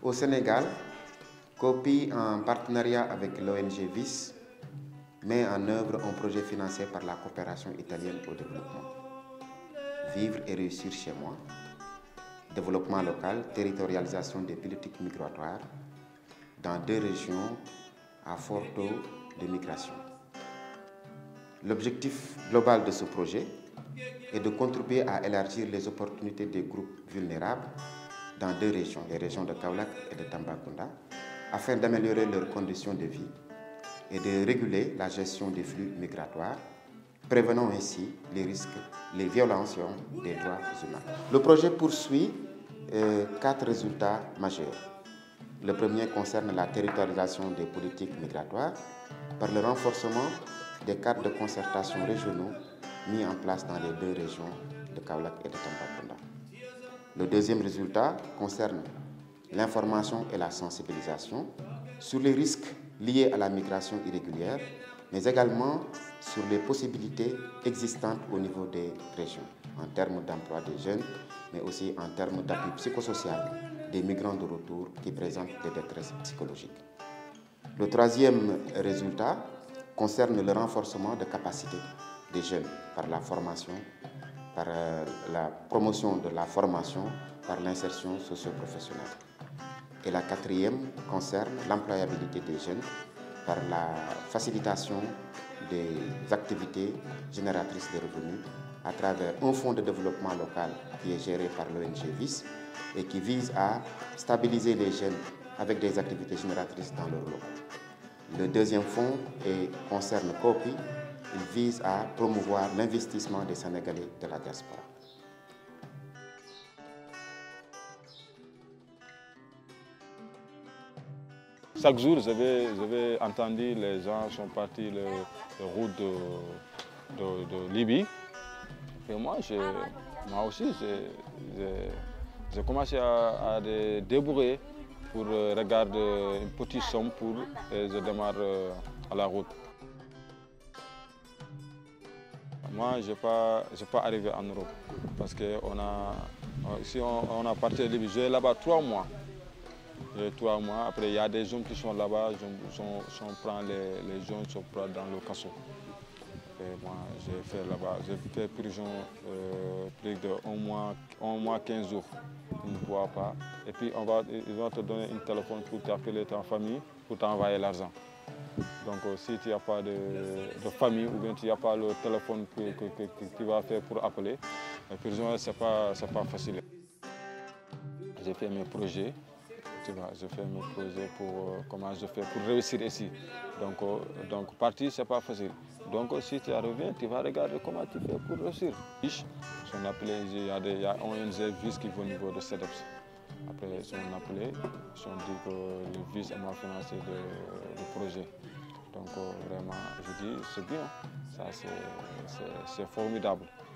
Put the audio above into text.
Au Sénégal, COPI, en partenariat avec l'ONG VIS, met en œuvre un projet financé par la coopération italienne au développement. Vivre et réussir chez moi, développement local, territorialisation des politiques migratoires dans 2 régions à fort taux de migration. L'objectif global de ce projet est de contribuer à élargir les opportunités des groupes vulnérables dans 2 régions, les régions de Kaolack et de Tambacounda, afin d'améliorer leurs conditions de vie et de réguler la gestion des flux migratoires, prévenant ainsi les risques, les violations des droits humains. Le projet poursuit 4 résultats majeurs. Le premier concerne la territorialisation des politiques migratoires par le renforcement des cadres de concertation régionaux mis en place dans les 2 régions de Kaolack et de Tambacounda. Le deuxième résultat concerne l'information et la sensibilisation sur les risques liés à la migration irrégulière, mais également sur les possibilités existantes au niveau des régions, en termes d'emploi des jeunes, mais aussi en termes d'appui psychosocial des migrants de retour qui présentent des détresses psychologiques. Le troisième résultat concerne le renforcement de capacités des jeunes par la formation, par la promotion de la formation, par l'insertion socio-professionnelle. Et la quatrième concerne l'employabilité des jeunes par la facilitation des activités génératrices de revenus à travers un fonds de développement local qui est géré par l'ONG VIS et qui vise à stabiliser les jeunes avec des activités génératrices dans leurs locaux. Le deuxième fonds concerne COPI. Il vise à promouvoir l'investissement des Sénégalais de la diaspora. Chaque jour, j'avais entendu les gens sont partis les routes de Libye. Et moi aussi, j'ai commencé à débrouiller pour regarder une petite somme et je démarre à la route. Moi, je n'ai pas arrivé en Europe parce que si on a parti de Libye, j'ai là-bas 3 mois. 3 mois. Après, il y a des gens qui sont là-bas, on prend les gens qui sont dans le casso. Et moi, j'ai fait là-bas, j'ai fait prison plus de 1 mois, 15 jours. Tu ne bois pas. Et puis, ils vont te donner un téléphone pour t'appeler ta famille, pour t'envoyer l'argent. Donc, si tu n'as pas de famille ou bien tu n'as pas le téléphone que tu vas faire pour appeler, la prison, ce n'est pas facile. J'ai fait mes projets. Je fais mes projets pour comment je fais pour réussir ici. Donc partir, ce n'est pas facile. Donc si tu reviens, tu vas regarder comment tu fais pour réussir. Il y a un ONG VIS qui va au niveau de CEDEPS. Après, ils sont appelés, ils ont dit que le VIS m'a financé le projet. Donc vraiment, je dis, c'est bien, ça c'est formidable.